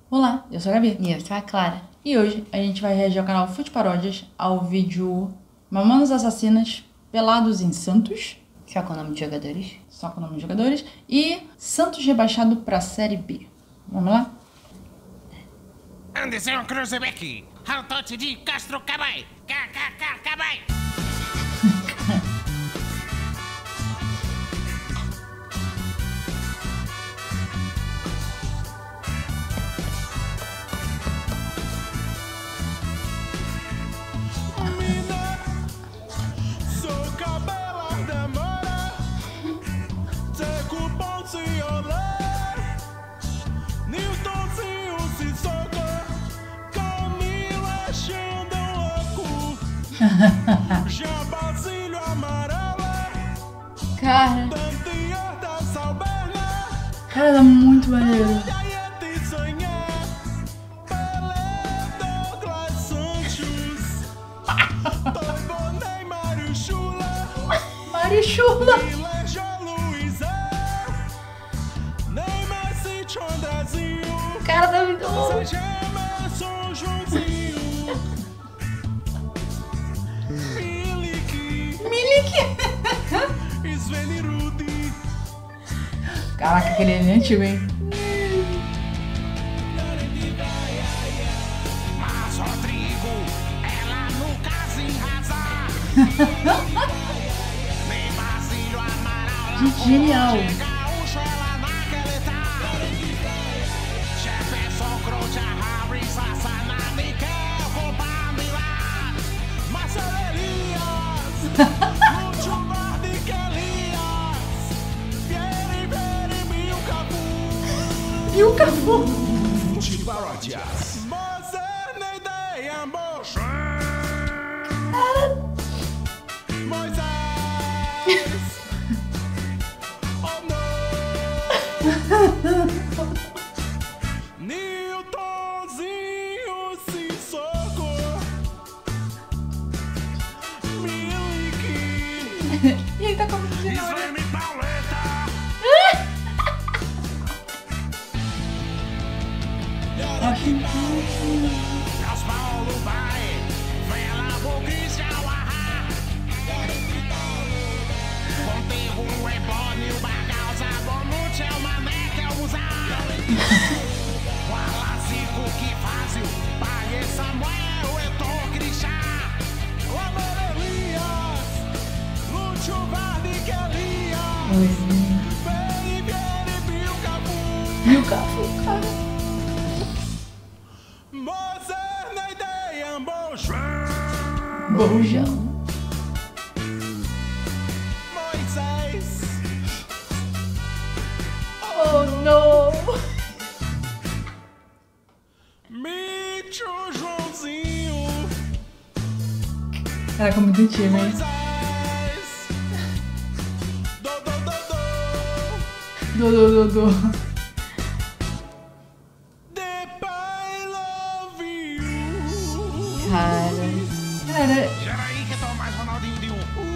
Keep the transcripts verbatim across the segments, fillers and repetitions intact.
Olá, eu sou a Gabi. E eu sou a Clara. E hoje a gente vai reagir ao canal Fute Paródias ao vídeo Mamonas Assassinas Pelados em Santos. Só com o nome de jogadores. Só com o nome de jogadores. E Santos rebaixado pra Série B. Vamos lá? Anderson Cruzebeck, Haltote de Castro Cabay, K K K Cabay. Cara, cara, tá muito maneiro. Marichula. Cara, tá muito bom. Caraca, aquele é antigo, hein? Mas Rodrigo, ela nunca se enrasar. Nem Basílio Amaral, Gente, genial. gaúcho, ela naquele tá. Jefferson, Croce, Harris, Assanada e quer roubar Milá. Marcelo Elias, Lúcio Vardic Elias, Vieri, Vieri, Milcapu. E o Cafu. Fute Paródias. Moisés, ideia, mocho. Moisés. Oh, não. Newtonzinho Sissoko. Miliki. E ele tá como de Slime Pauleta. Carlos Paulo vai. Vela, o Cristian Arra. Conterro, o Ebônio, o Bargalza, Bonucci, é o Mané, que é o Muzar. O Alazico, que fazio. Pai, Samuel, o Etor, Cristian. O Amor Elias. Lúcio Vardic Elias. Vem, vem, viu, Capu. E o Cafu, cara. Moisés, na ideia, Bonjour. Bojão. Moisés. Oh, não. Mitcho, Joãozinho. Caraca, muito antigo, hein? Moisés. Do, do, do, do. Do, do, do, do. The Pai Love You. Cara. Cara, Gera aí que tô mais Ronaldinho de um.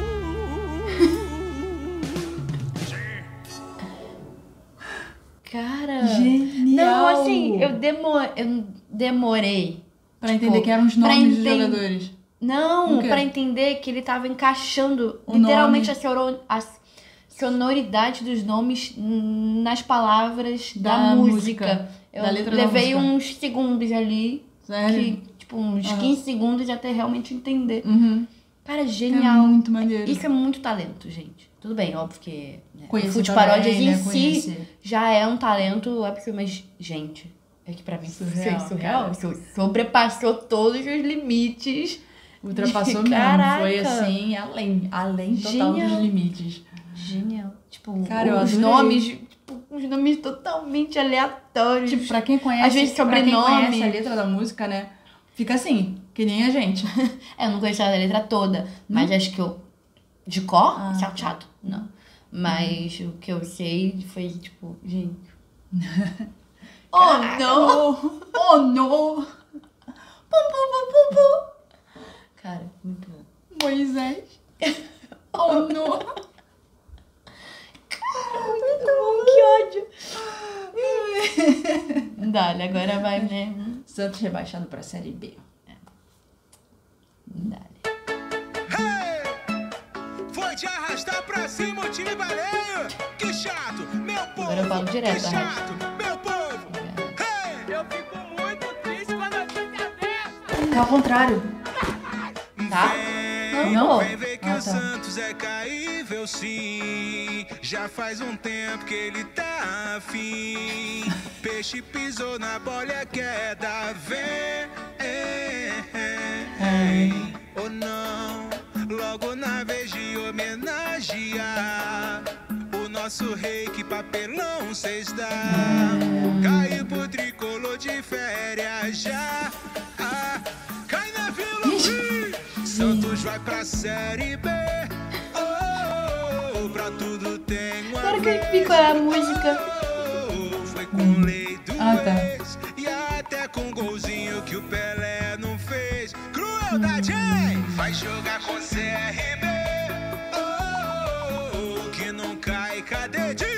Cara. genial. Não, assim, eu, demo... eu demorei. Pra entender Tipo, que eram os pra nomes dos enten- jogadores. Não, O quê? pra entender que ele tava encaixando O literalmente nome. a, soro- a sonoridade dos nomes nas palavras da, Da música. música, Eu da letra da levei música. uns segundos ali, Sério? que, tipo, uns Aham. quinze segundos até realmente entender. Uhum. Cara, É genial. muito maneiro. Isso é muito talento, gente. Tudo bem, óbvio que né, o Conhecer Fute também, Paródias em né? si Conhecer. já é um talento óbvio, mas, gente, é que pra mim Surreal, foi surreal. cara. So- Sobrepassou todos os limites. Ultrapassou mesmo. Caraca. Foi assim, além. Além total Genial. dos limites. Genial. Tipo, Cara, eu os adorei. nomes, tipo, uns nomes totalmente aleatórios. Tipo, pra quem conhece, Às vezes pra quem sobrenome. conhece a letra da música, né? Fica assim, que nem a gente. É, eu não conheço a letra toda, mas acho que eu. De cor? Ah, chato, chato. Não. Mas o que eu sei foi, tipo, gente. Oh, não! Oh, não! Pum, pum, pum, pum, pum. Cara, muito bom. Moisés. Oh, não! Cara, muito bom, que ódio. Dale, agora vai mesmo. Santos rebaixado pra Série B. Dale. Hey! Foi te arrastar pra cima o time baleio. Que chato, meu povo. Agora eu falo direto, que chato, meu povo. Hey! Eu fico muito triste quando eu fico dessa. É ao contrário. Tá? Vem, Não, pô. vem ver que Ah, o tá. Santos é caível, sim. Já faz um tempo que ele tá afim. Peixe pisou na bola e a queda vem. Ou não, logo na vez de homenagear o nosso rei, que papelão cês dá. Caiu pro tricolor de férias já. Ah, cai na Vila Rio. Santos vai pra Série B. Oh, pra tudo tem uma Agora que eu vez. vi qual é a música. Oh, foi com lei do Ah, tá. ex. E até com golzinho que o Pelé não fez. Crueldade, hein? Vai jogar com C R B. Oh, que não cai, cadê de?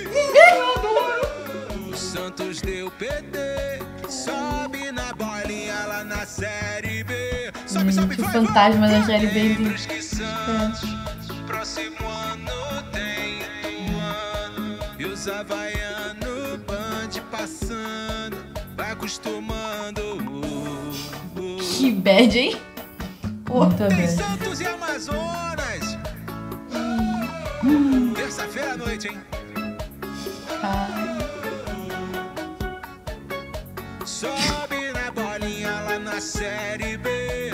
O Santos deu P D. Sobe na bolinha lá na Série B. Sobe, sobe, que vai, fantasma vai. da Série B. Lembros que Santos, próximo ano tem um ano. E os havaianos, band passando, vai acostumando. Uh, uh. Que bad, hein? Muito Tem bem. Santos e Amazonas. Terça-feira à noite, hein? Sobe na bolinha lá na Série B.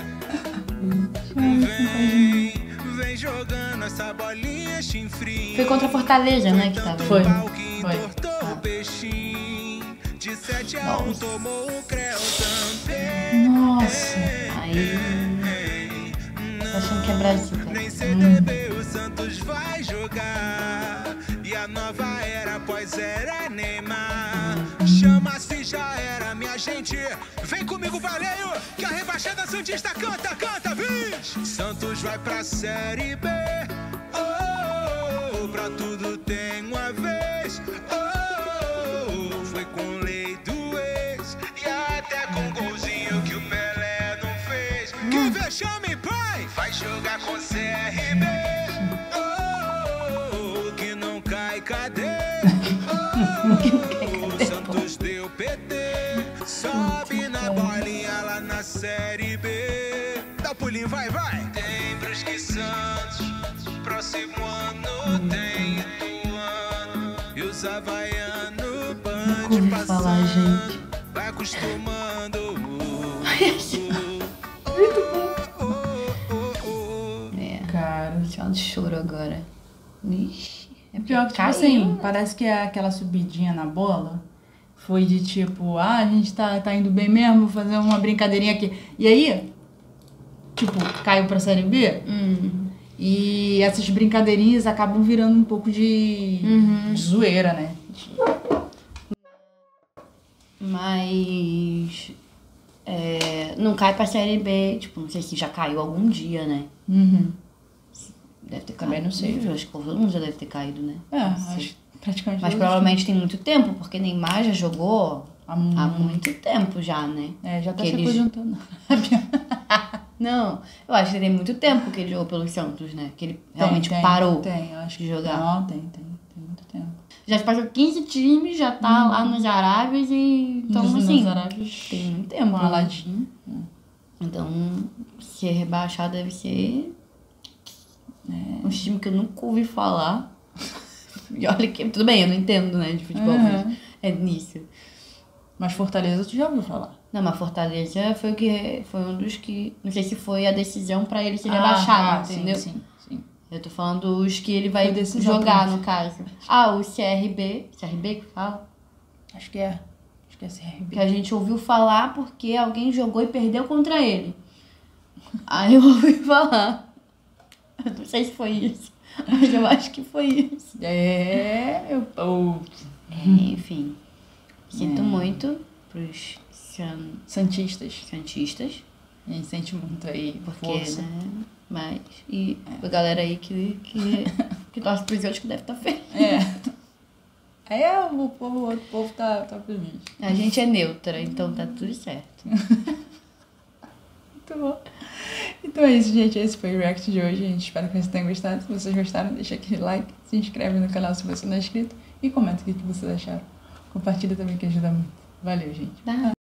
Vem, vem jogando essa bolinha chinfrinha. Foi contra a Fortaleza, né, que tava. Foi. Pau que Foi. entortou o peixinho. De sete a um tomou o Creu também. Nossa. Aí, tô achando que é Brasil, cara. Nem C D B o Santos vai jogar. E a nova era após era Neymar. Chama-se já era, minha gente. Vem comigo, Valeio, que a rebaixada Santista canta, canta, bicho. Santos vai pra Série B. Oh, pra tudo tem uma vez. Oh, foi com lei do ex. E até com golzinho que o Pelé não fez. Que vexame, pai! Vai jogar com C R B. Oh, que não cai, cadê? Oh, o Santos deu P D. Sobe na bolinha lá na Série B. Dá um pulinho, vai, vai! Tem pros que Santos, próximo ano tem um ano. E os havaianos, band ouvi passando, falar, gente. vai acostumando. É, Cara. chão de choro agora. Ixi, é Pior que, tipo caiu. assim, parece que é aquela subidinha na bola foi de tipo, ah, a gente tá, tá indo bem mesmo, vou fazer uma brincadeirinha aqui. E aí, tipo, caiu pra Série B Hum, e essas brincadeirinhas acabam virando um pouco de, Uhum. de zoeira, né? mas é, não cai pra Série B, tipo, não sei se já caiu algum dia, né? Uhum. Deve ter Também caído. não sei. Eu acho que todo mundo já deve ter caído, né? É, Não sei. acho que praticamente Mas todos. provavelmente tem muito tempo, porque Neymar já jogou Há há muito. muito tempo já, né? É, já tá que se ele- aposentando. Não, eu acho que tem muito tempo que ele jogou pelo Santos, né? Que ele realmente Tem, tem, parou Tem, eu acho de que jogar. Não, tem, tem, tem muito tempo. Já passou quinze times, já tá lá nos Arábias e... Então, Nos- assim, nos Arábios, tem muito tempo. com né? Aladim. Então, ser rebaixado deve ser... É. Um time que eu nunca ouvi falar. E olha que... Tudo bem, eu não entendo, né, de futebol, Uhum. mas é nisso. Mas Fortaleza tu já ouviu falar? Não, mas Fortaleza foi o que... Foi um dos que... Não sei se foi a decisão pra ele ser Ah, rebaixado, tá, entendeu? Sim, sim, sim. Eu tô falando os que ele vai Foi decisão jogar, pra- no caso. Ah, o C R B. C R B que fala? Acho que é. Acho que é C R B. Que a gente ouviu falar porque alguém jogou e perdeu contra ele. Aí eu ouvi falar. Eu não sei se foi isso, mas eu acho que foi isso. É, eu... eu- Enfim, sinto É. muito pros san- Santistas. santistas, A gente sente muito aí, porque, força. né? Mas, e a galera aí que, que, que torce pros outros que deve estar feio. É. Aí é, o povo, o outro povo tá, tá feliz. A gente é neutra, então tá tudo certo. Muito bom. Então é isso, gente. Esse foi o React de hoje. A gente espera que vocês tenham gostado. Se vocês gostaram, deixa aquele like, se inscreve no canal se você não é inscrito e comenta o que vocês acharam. Compartilha também que ajuda muito. Valeu, gente. Tá.